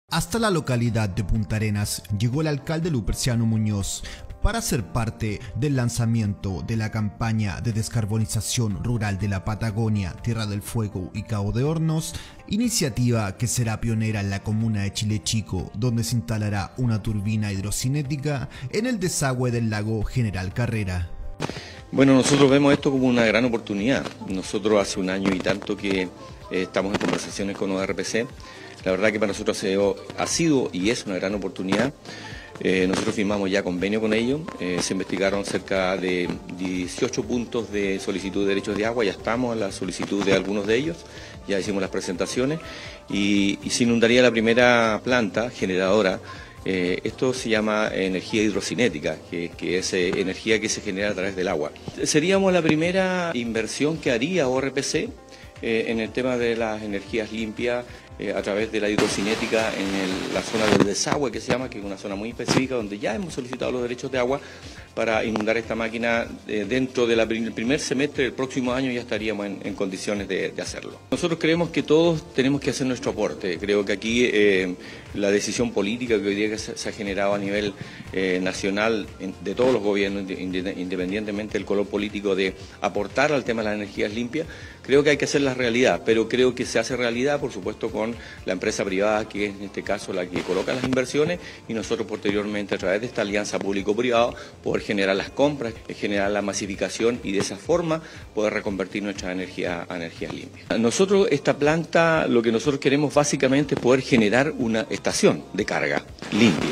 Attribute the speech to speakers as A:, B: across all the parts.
A: Hasta la localidad de Punta Arenas llegó el alcalde Luperciano Muñoz para ser parte del lanzamiento de la campaña de descarbonización rural de la Patagonia, Tierra del Fuego y Cabo de Hornos, iniciativa que será pionera en la comuna de Chile Chico, donde se instalará una turbina hidrocinética en el desagüe del lago General Carrera.
B: Bueno, nosotros vemos esto como una gran oportunidad. Nosotros hace un año y tanto que estamos en conversaciones con ORPC. La verdad que para nosotros ha sido y es una gran oportunidad. Nosotros firmamos ya convenio con ellos, se investigaron cerca de 18 puntos de solicitud de derechos de agua, ya estamos en la solicitud de algunos de ellos, ya hicimos las presentaciones y se inundaría la primera planta generadora. Esto se llama energía hidrocinética, que es energía que se genera a través del agua. Seríamos la primera inversión que haría ORPC en el tema de las energías limpias a través de la hidrocinética en la zona del desagüe, que se llama, que es una zona muy específica donde ya hemos solicitado los derechos de agua para inundar esta máquina. Dentro del primer semestre del próximo año ya estaríamos en condiciones de hacerlo. Nosotros creemos que todos tenemos que hacer nuestro aporte. Creo que aquí la decisión política que hoy día se ha generado a nivel nacional de todos los gobiernos, independientemente del color político, de aportar al tema de las energías limpias, creo que hay que hacerla realidad, pero creo que se hace realidad, por supuesto, con la empresa privada, que es en este caso la que coloca las inversiones, y nosotros posteriormente, a través de esta alianza público-privada, poder generar las compras, generar la masificación y de esa forma poder reconvertir nuestra energía a energías limpias. Nosotros, esta planta, lo que nosotros queremos básicamente es poder generar una estación de carga limpia.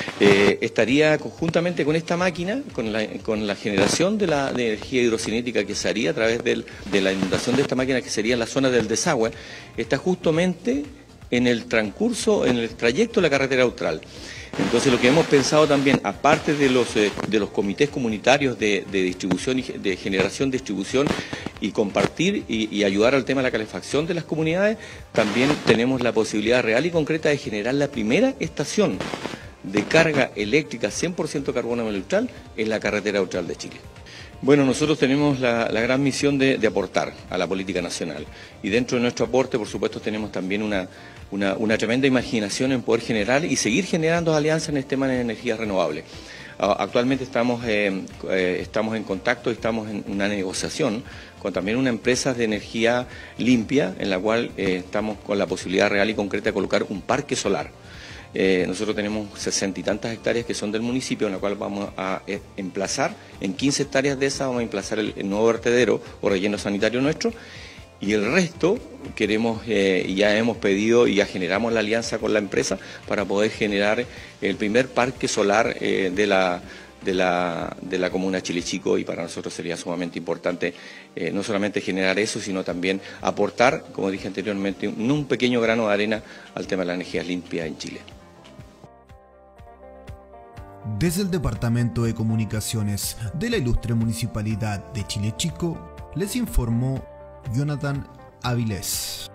B: Estaría conjuntamente con esta máquina, con la generación de energía hidrocinética que se haría a través de la inundación de esta máquina, que sería en la zona del desagüe, está justamente en el transcurso, en el trayecto de la carretera austral. Entonces, lo que hemos pensado también, aparte de los comités comunitarios de distribución, de generación, distribución y compartir y ayudar al tema de la calefacción de las comunidades, también tenemos la posibilidad real y concreta de generar la primera estación de carga eléctrica 100% carbono neutral en la carretera austral de Chile. Bueno, nosotros tenemos la gran misión de aportar a la política nacional, y dentro de nuestro aporte, por supuesto, tenemos también una tremenda imaginación en poder generar y seguir generando alianzas en el tema de energías renovables. Actualmente estamos en contacto y estamos en una negociación con también una empresa de energía limpia, en la cual estamos con la posibilidad real y concreta de colocar un parque solar. Nosotros tenemos 60 y tantas hectáreas que son del municipio, en la cual vamos a emplazar, en 15 hectáreas de esas vamos a emplazar el nuevo vertedero o relleno sanitario nuestro, y el resto queremos, ya hemos pedido y ya generamos la alianza con la empresa para poder generar el primer parque solar de la comuna Chile Chico, y para nosotros sería sumamente importante no solamente generar eso, sino también aportar, como dije anteriormente, un pequeño grano de arena al tema de la energía limpia en Chile.
A: Desde el Departamento de Comunicaciones de la Ilustre Municipalidad de Chile Chico, les informó Jonathan Avilés.